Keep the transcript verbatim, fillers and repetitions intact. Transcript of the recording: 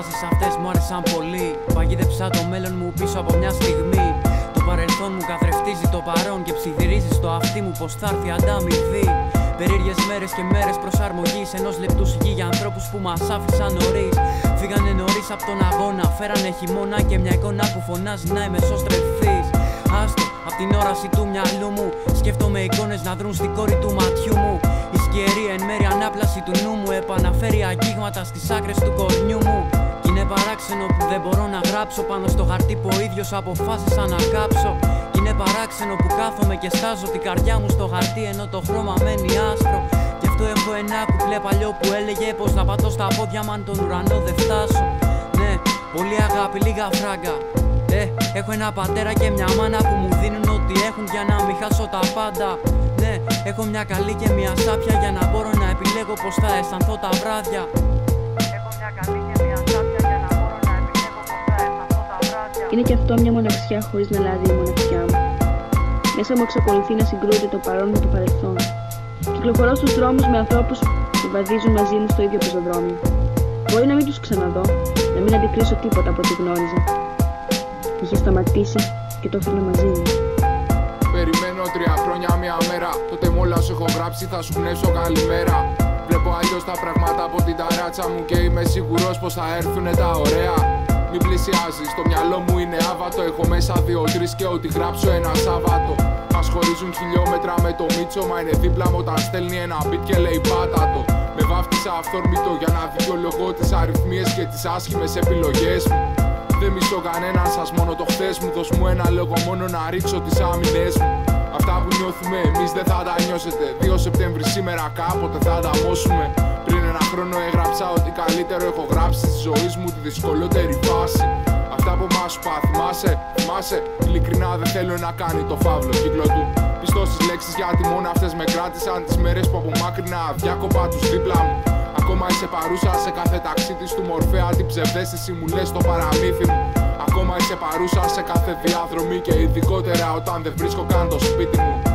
φράσεις αυτές μου άρεσαν πολύ. Παγίδεψα το μέλλον μου πίσω από μια στιγμή. Το παρελθόν μου καθρεφτίζει το παρόν και ψιθυρίζει στο αυτί μου πως θα έρθει ανταμοιβή. Περίεργες μέρες και μέρες προσαρμογής ενός λεπτού σιγή για ανθρώπους που μας άφησαν νωρίς. Φύγανε νωρίς από τον αγώνα, φέρανε χειμώνα και μια εικόνα που φωνάζει να είμαι σωστρεφής. Άστο, απ' την όραση του μυαλού μου σκέφτομαι εικόνες να δρουν στην κόρη του ματιού μου. Η σκιερή εν μέρει ανάπλαση του νου μου επαναφέρει αγγίγματα στις άκρες του κορμιού μου. Κι είναι παράξενο που δεν μπορώ να γράψω πάνω στο χαρτί που ο ίδιος αποφάσισα να κάψω. Κι είναι παράξενο που κάθομαι και στάζω την καρδιά μου στο χαρτί ενώ το χρώμα μένει άσπρο. Γι' αυτό έχω ένα κουπλέ παλιό που έλεγε πως θα πατώ στα πόδια μ' αν τον ουρανό δεν φτάσω. Ναι, πολύ αγάπη, λίγα φράγκα. Ε, έχω ένα πατέρα και μια μάνα που μου δίνουν ό,τι έχουν για να μην χάσω τα πάντα. Ναι, έχω μια καλή και μια σάπια για να μπορώ να επιλέγω πως θα αισθανθώ τα βράδια. Έχω μια καλή και μια σάπια για να μπορώ να επιλέγω πως θα αισθανθώ τα βράδια. Είναι και αυτό μια μοναξιά χωρίς να αλλάζει η μοναξιά μου. Μέσα μου εξακολουθεί να συγκρούεται το παρόν με το παρελθόν. Κυκλοφορώ στους δρόμους με ανθρώπους που βαδίζουν μαζί μου στο ίδιο πεζοδρόμιο. Μπορεί να μην τους ξαναδώ, να μην αντικρίσω τίποτα από ό,τι γνώριζα. Είχε σταματήσει και το έφερνα μαζί μου. Περιμένω τρία χρόνια μια μέρα. Τότε μ' όλα σου έχω γράψει θα σου πνεύσω καλημέρα. Βλέπω αλλιώς τα πράγματα από την ταράτσα μου και είμαι σίγουρος πως θα έρθουνε τα ωραία. Μην πλησιάζεις, το μυαλό μου είναι άβατο. Έχω μέσα δύο-τρεις και ό,τι γράψω ένα Σάββατο. Μας χωρίζουν χιλιόμετρα με το μίτσο, μα είναι δίπλα μου όταν στέλνει ένα beat και λέει πάτα το. Με βάφτισα αυθόρμητο για να δικαιολογώ τις αριθμίες και τις άσχημες επιλογές μου. Δεν μισώ κανέναν σας, μόνο το χθες μου. Δώσ' μου ένα λόγο μόνο να ρίξω τις άμυνες μου. Αυτά που νιώθουμε εμείς δεν θα τα νιώσετε. δύο Σεπτέμβρη σήμερα κάποτε θα τα μόσουμε. Πριν ένα χρόνο έγραψα ότι καλύτερο έχω γράψει στη ζωή μου τη δυσκολότερη φάση. Αυτά που μας σου πά, θυμάσαι, θυμάσαι. Ειλικρινά δεν θέλω να κάνει το φαύλο κύκλο του. Πιστώ στις λέξεις γιατί μόνο αυτές με κράτησαν τις μέρες που απομάκρυνα αδιάκοπα τους δίπλα μου. Ακόμα είσαι παρούσα σε κάθε ταξίδι του Μορφέα. Τι ψευδαίσθηση μου λες στο παραμύθι μου. Ακόμα είσαι παρούσα σε κάθε διαδρομή και ειδικότερα όταν δεν βρίσκω καν το σπίτι μου.